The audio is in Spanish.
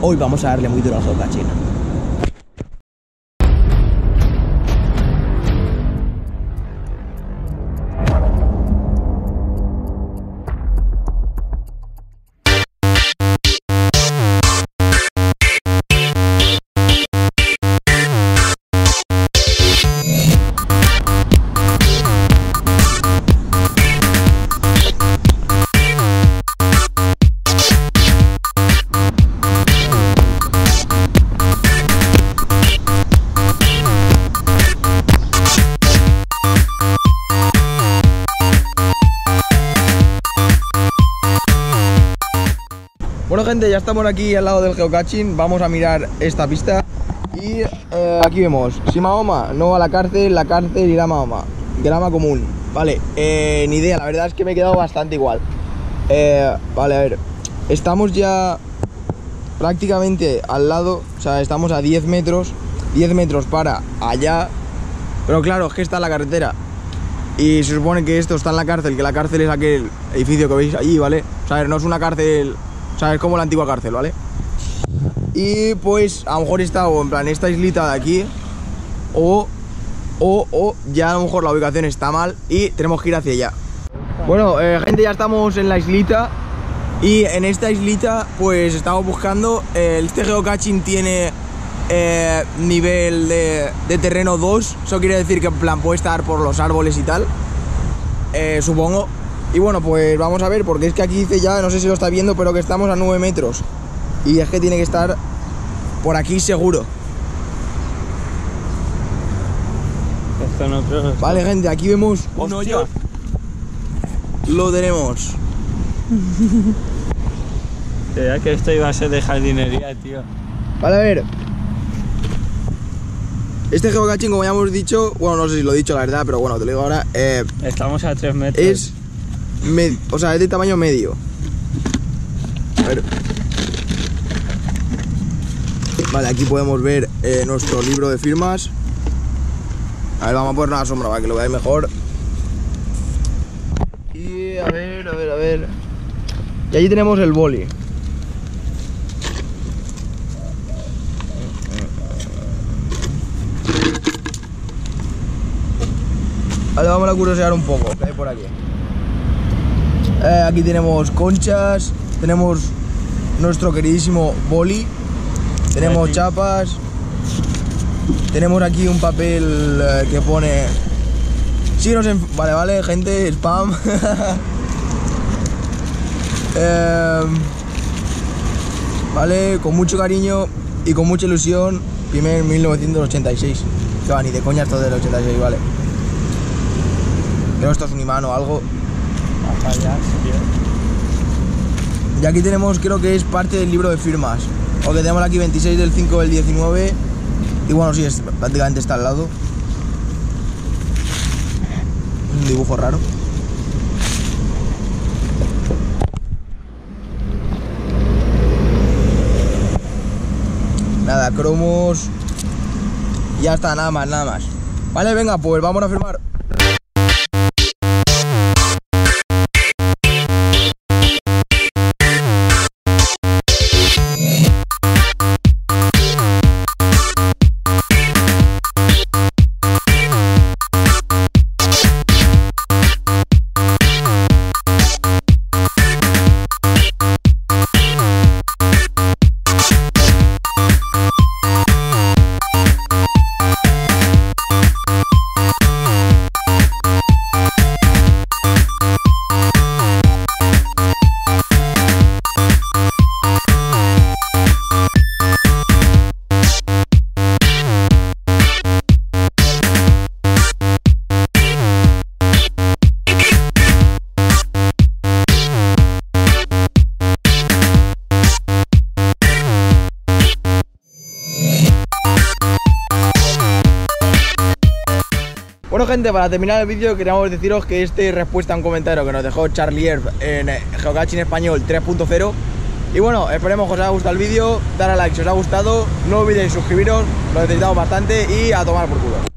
hoy vamos a darle muy duro al geocaching. Bueno gente, ya estamos aquí al lado del geocaching, vamos a mirar esta pista y aquí vemos, si Mahoma no va a la cárcel irá a Mahoma, grama común, vale, ni idea, la verdad es que me he quedado bastante igual. Vale, a ver, estamos ya prácticamente al lado, o sea, estamos a 10 metros para allá, pero claro, es que está en la carretera y se supone que esto está en la cárcel, que la cárcel es aquel edificio que veis allí, ¿vale? O sea, a ver, no es una cárcel... O sea, es como la antigua cárcel, ¿vale? Y pues a lo mejor está o en plan esta islita de aquí o ya a lo mejor la ubicación está mal y tenemos que ir hacia allá. Bueno, gente, ya estamos en la islita y en esta islita pues estamos buscando, este geocaching tiene nivel de terreno 2, eso quiere decir que en plan puede estar por los árboles y tal, supongo. Y bueno, pues vamos a ver, porque es que aquí dice ya, no sé si lo está viendo, pero que estamos a 9 metros. Y es que tiene que estar por aquí seguro. Esto no creo. Vale, gente, aquí vemos un hoyo. Lo tenemos. Creía que esto iba a ser de jardinería, tío. Vale, a ver. Este geocaching, como ya hemos dicho, bueno, no sé si lo he dicho la verdad, pero bueno, te lo digo ahora. Estamos a 3 metros. Es... o sea, es de tamaño medio. A ver. Vale, aquí podemos ver nuestro libro de firmas. A ver, vamos a poner una sombra para que lo veáis mejor. Y a ver. Y allí tenemos el boli. Vale, vamos a curiosear un poco, que hay por aquí. Aquí tenemos conchas, tenemos nuestro queridísimo boli, tenemos chapas, tenemos aquí un papel que pone... Síguenos en... Vale, gente, spam. Vale, con mucho cariño y con mucha ilusión, primer 1986. Que va, ni de coña esto del 86, vale. Creo que esto es un imán o algo. Y aquí tenemos, creo que es parte del libro de firmas. Porque tenemos aquí 26 del 5 del 19. Y bueno, sí, prácticamente está al lado. Un dibujo raro. Nada, cromos. Ya está, nada más. Vale, venga, pues vamos a firmar. Bueno gente, para terminar el vídeo queríamos deciros que respuesta a un comentario que nos dejó Charlie Erb en Geocaching Español 3.0. Y bueno, esperemos que os haya gustado el vídeo, dar a like si os ha gustado, no olvidéis suscribiros, lo necesitamos bastante y a tomar por culo.